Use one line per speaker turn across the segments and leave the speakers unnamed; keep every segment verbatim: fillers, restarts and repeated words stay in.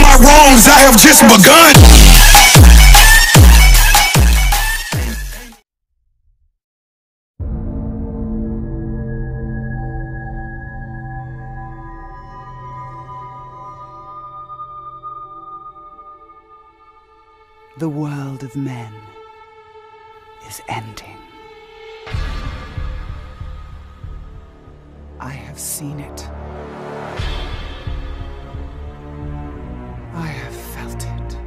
my wrongs, I have just begun.
The world of men is ending. I have seen it. I have felt it.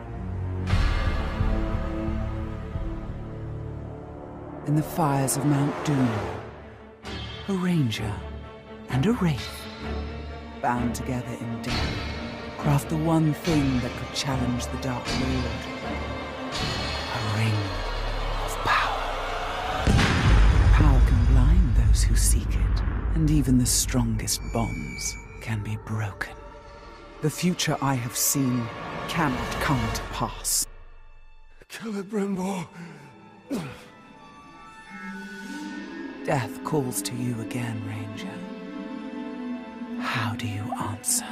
In the fires of Mount Doom, a ranger and a wraith, bound together in death, craft the one thing that could challenge the Dark Lord. A ring of power. Power can blind those who seek it, and even the strongest bonds can be broken. The future I have seen cannot come to pass.
Celebrimbor.
Death calls to you again, Ranger. How do you answer?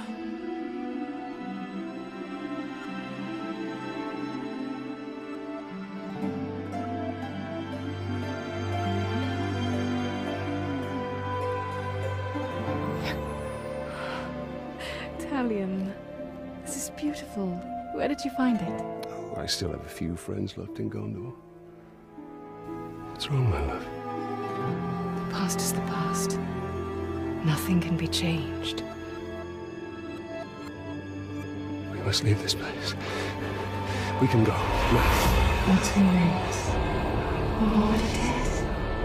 Talion, this is beautiful. Where did you find it?
Oh, I still have a few friends left in Gondor. What's wrong, my love?
The past is the past. Nothing can be changed.
We must leave this place. We can go. No.
What's who knows? What it is?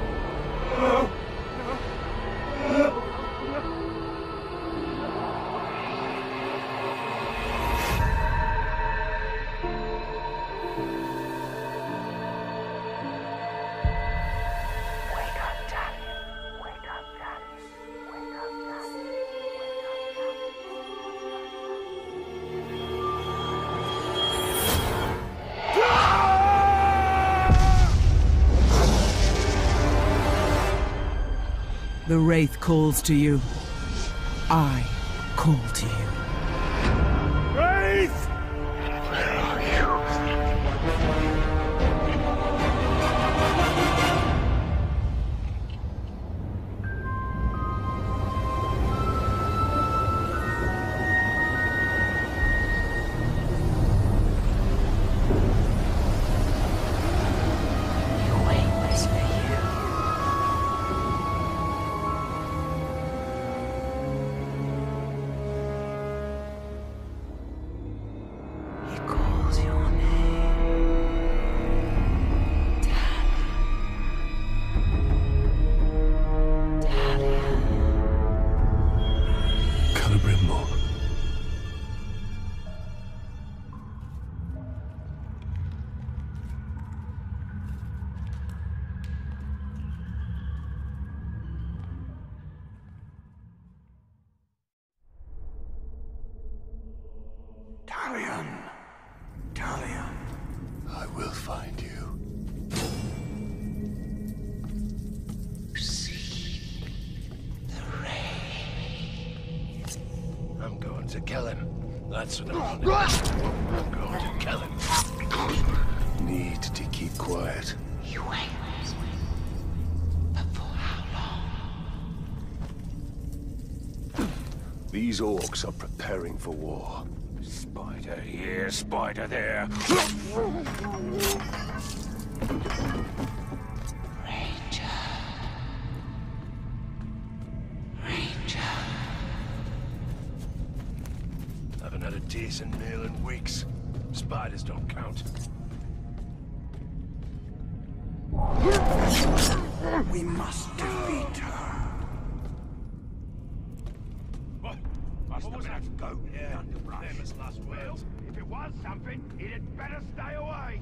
The Wraith calls to you. I call to you.
Wraith! Where are you?
Your way was for you. He calls your name. Talion. Talion.
Celebrimbor.
Talion. Talion.
I will find you. I'm going to kill him. That's what I'm doing. I'm going to kill him. Need to keep quiet.
You wait. But for how long?
These orcs are preparing for war. Spider here, spider there.
Ranger. Ranger.
Haven't had a decent meal in weeks. Spiders don't count.
We must defeat her.
What? Must have been a goat here. Famous last words. If it was something, it had better stay away.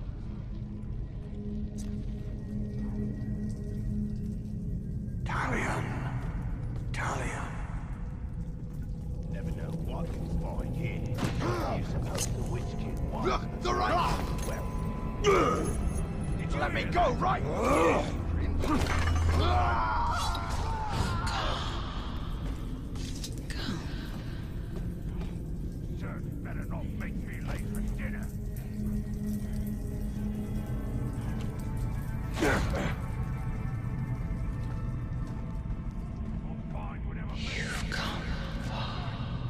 Talion. Talion.
Never know what you'll find here. You suppose the witch kid won?
The right.
Well, did you let me go, right? Sir, better
better not make me late for dinner.
You've come far.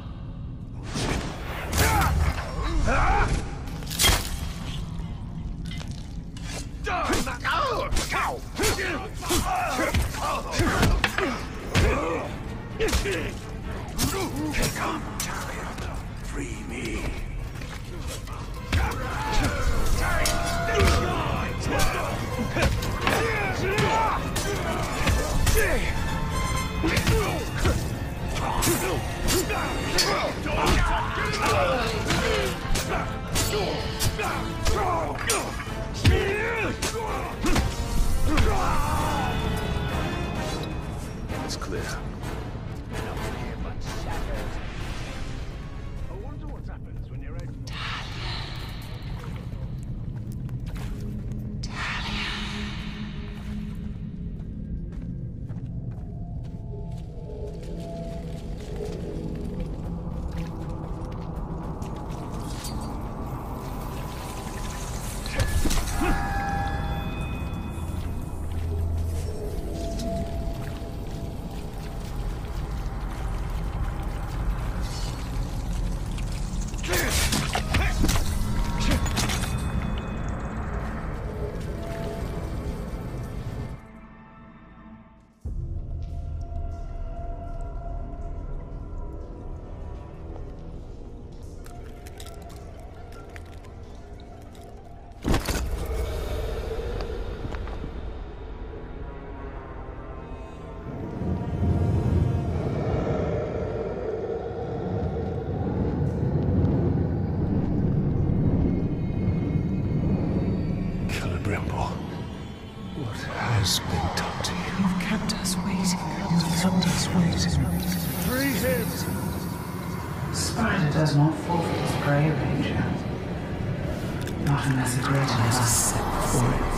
Come, Talion, free me.
It's clear.
I wonder what happens when you're able.
Brimble, what has been done to you?
You've kept us waiting.
You've kept us waiting.
Free him!
Spider does not forfeit his prey, Ranger. Not unless a greater is set before it.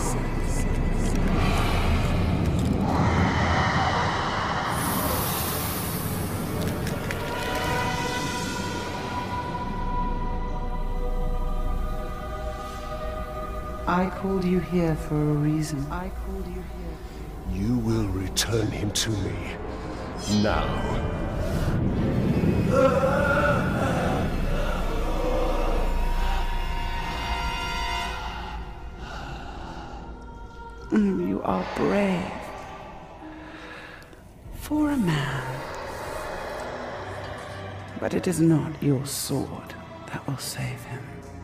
I called you here for a reason. I called you here.
You will return him to me. Now.
Mm, you are brave. For a man. But it is not your sword that will save him.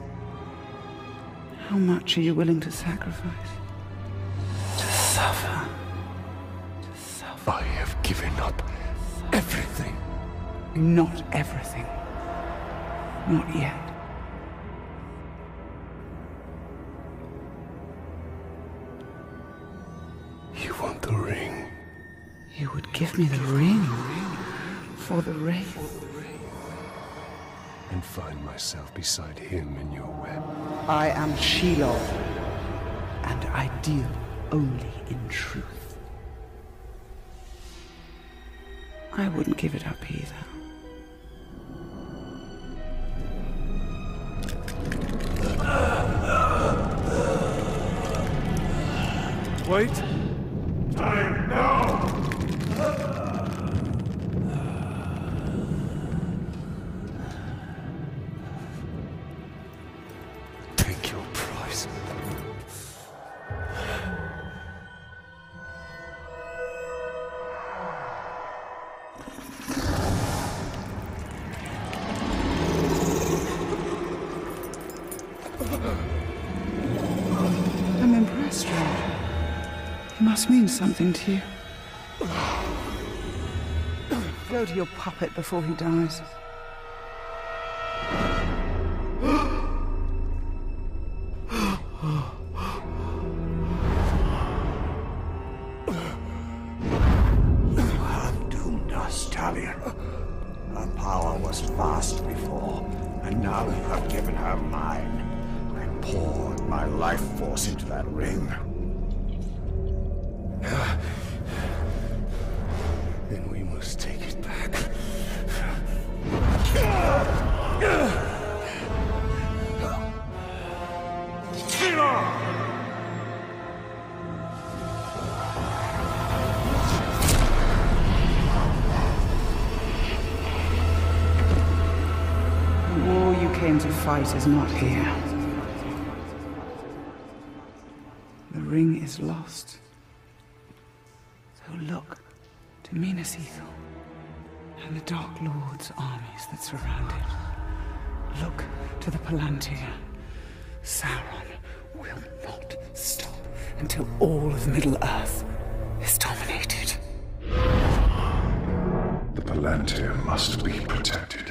How much are you willing to sacrifice? To suffer. To suffer.
I have given up everything.
Not everything. Not yet.
You want the ring?
You would give me the ring for the Wraith.
And find myself beside him in your web.
I am Shelob, and I deal only in truth. I wouldn't give it up either.
Wait! Time now!
Take your prize.
I'm impressed, Ranger. He must mean something to you. Go to your puppet before he dies.
Her power was vast before, and now you have given her mine. I poured my life force into that ring.
Then we must take it back.
came to fight is not here. The ring is lost. So look to Minas Ithil and the Dark Lord's armies that surround it. Look to the Palantir. Sauron will not stop until all of Middle-earth is dominated.
The Palantir must be protected.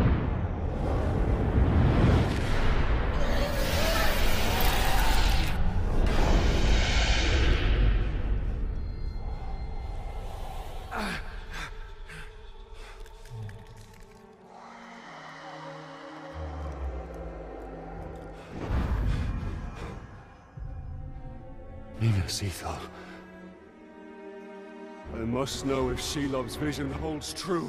Minas Ithil. I must know if Shelob's vision holds true.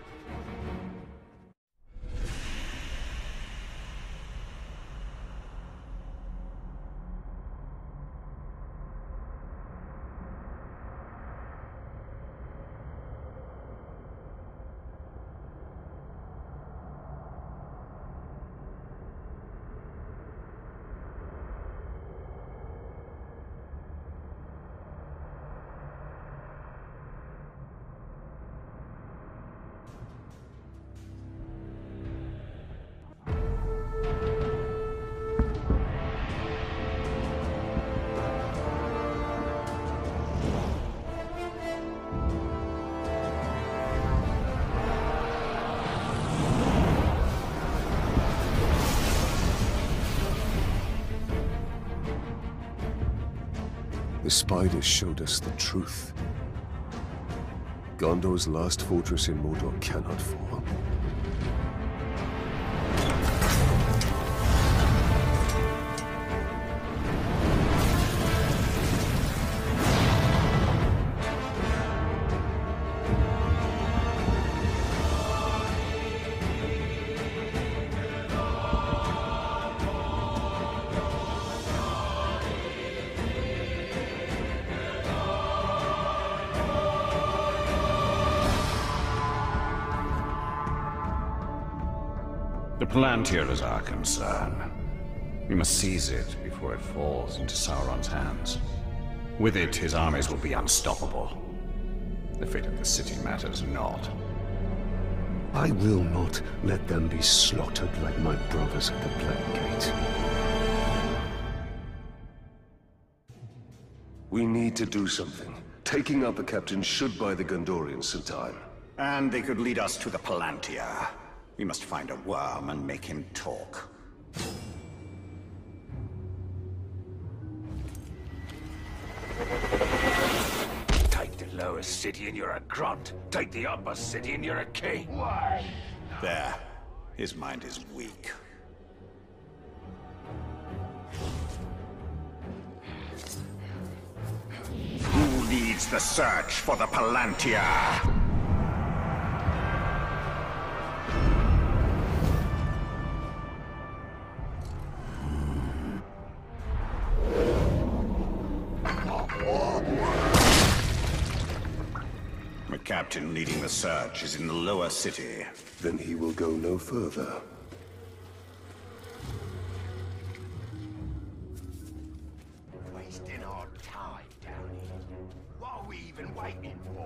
The spiders showed us the truth. Gondor's last fortress in Mordor cannot fall.
The Palantir is our concern. We must seize it before it falls into Sauron's hands. With it, his armies will be unstoppable. The fate of the city matters not.
I will not let them be slaughtered like my brothers at the Black Gate. We need to do something. Taking out the captain should buy the Gondorians some time.
And they could lead us to the Palantir. We must find a worm and make him talk.
Take the lower city and you're a grunt. Take the upper city and you're a king. Why?
There. His mind is weak. Who leads the search for the Palantir? The captain leading the search is in the lower city.
Then he will go no further.
Wasting our time down here. What are we even waiting for?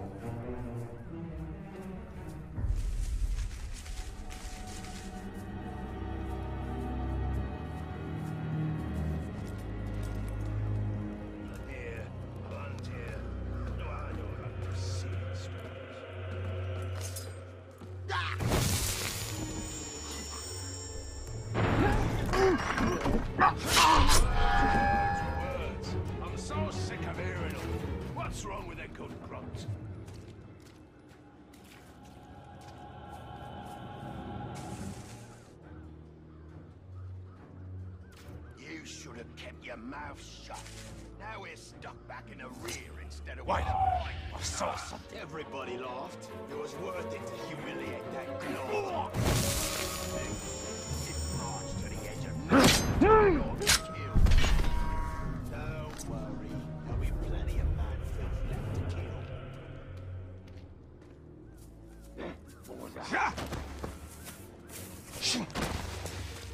I'm so sick of hearing them. What's wrong with a good grunt? You should have kept your mouth shut. Now we're stuck back in the rear instead of... Wait! I saw something. Everybody laughed. It was worth it to humiliate that claw. It marched to the edge of You'll be killed. Don't worry. There'll be plenty of mad filth left to kill. What was that?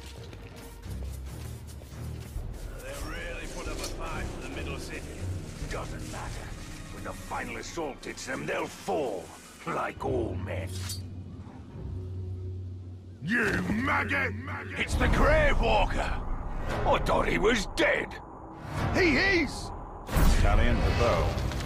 If the final assault hits them, they'll fall, like all men. You maggot! It's the Grave Walker! I thought he was dead! He is!
Talion the bow.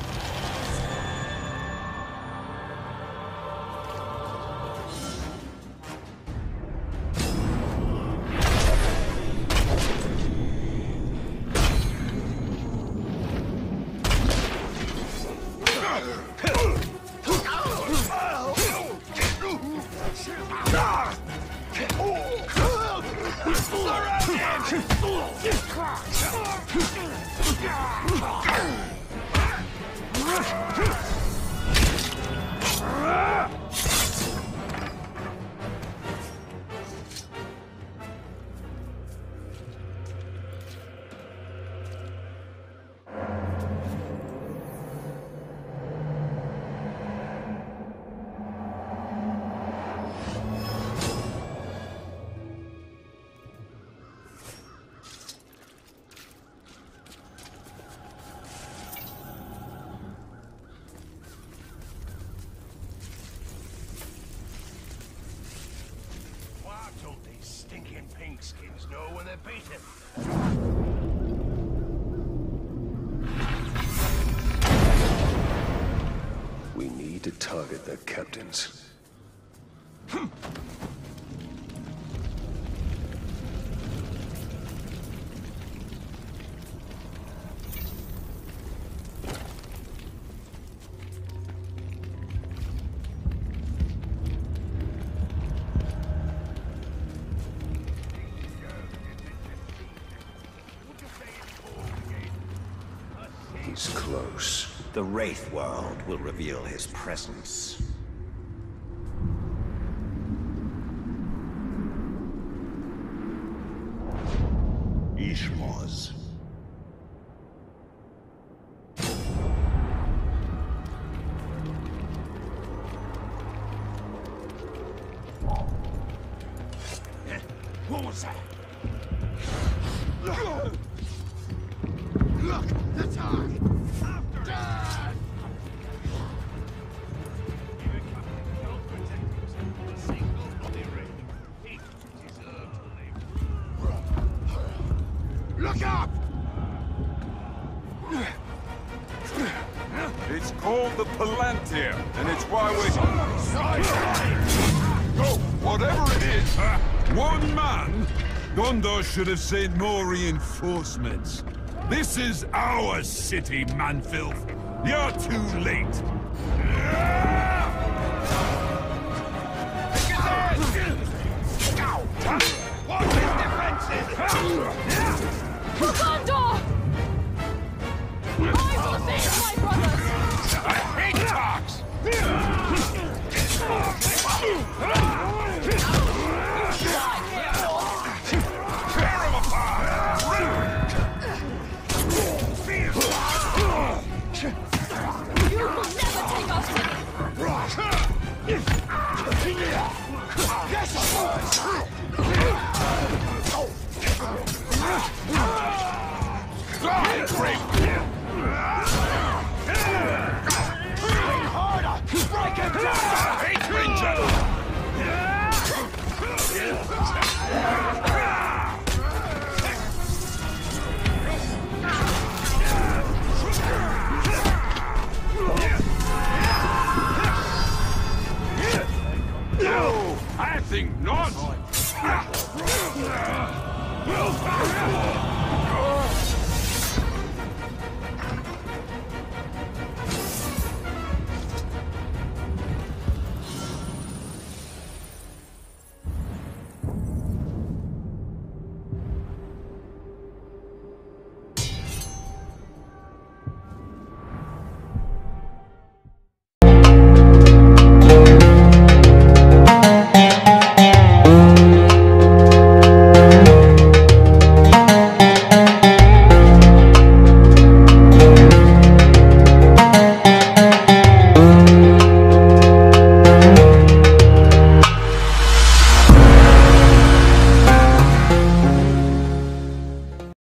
Skins know when they're beaten.
We need to target their captains. He's close.
The Wraith World will reveal his presence. Ishmoz.
What was that? Look! Look! The target! Dad! Look up!
It's called the Palantir, and it's why we're... Oh, whatever it is, uh, one man? Gondor should have sent more reinforcements. This is our city, Manfilth. You're too late.
Watch his defenses!
For Gondor! I will save my brothers!
I hate Tarks! Tear him apart!
You will never take our city!
No, I think not.